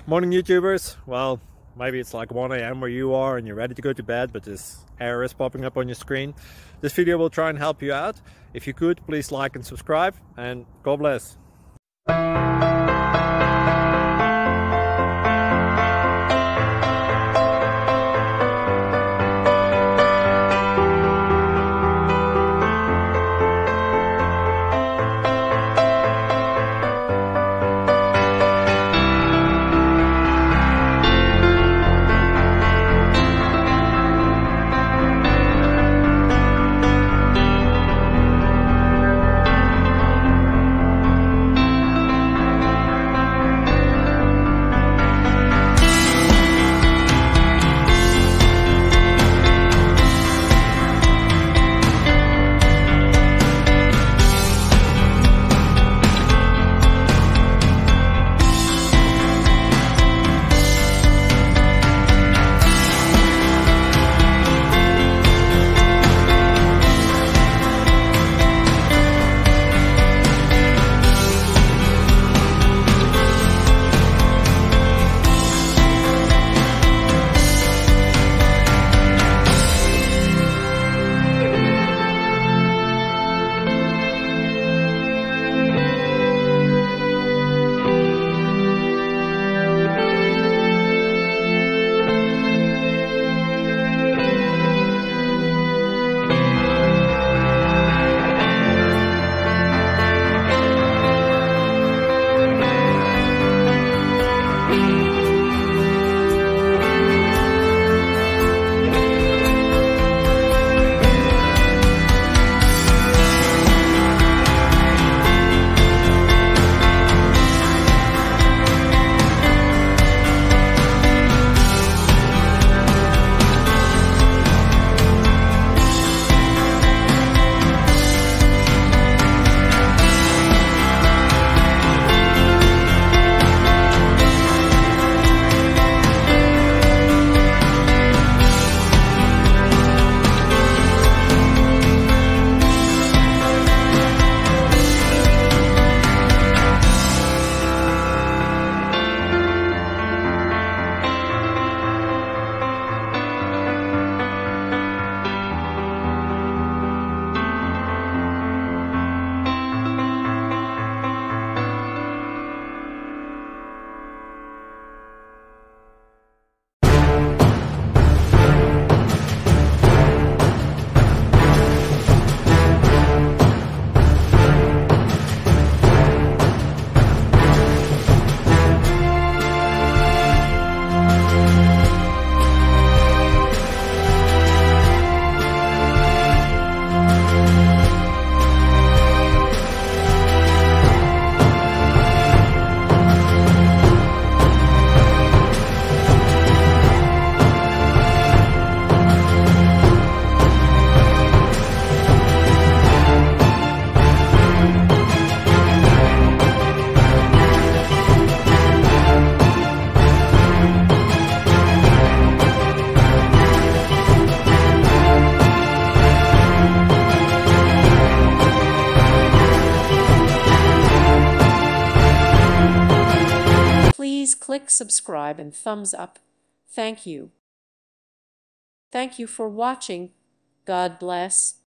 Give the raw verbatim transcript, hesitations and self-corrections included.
Morning YouTubers. Well, maybe it's like one A M where you are and you're ready to go to bed, but this error is popping up on your screen. This video will try and help you out. If you could, please like and subscribe, and God bless. Please click subscribe and thumbs up. Thank you. Thank you for watching. God bless.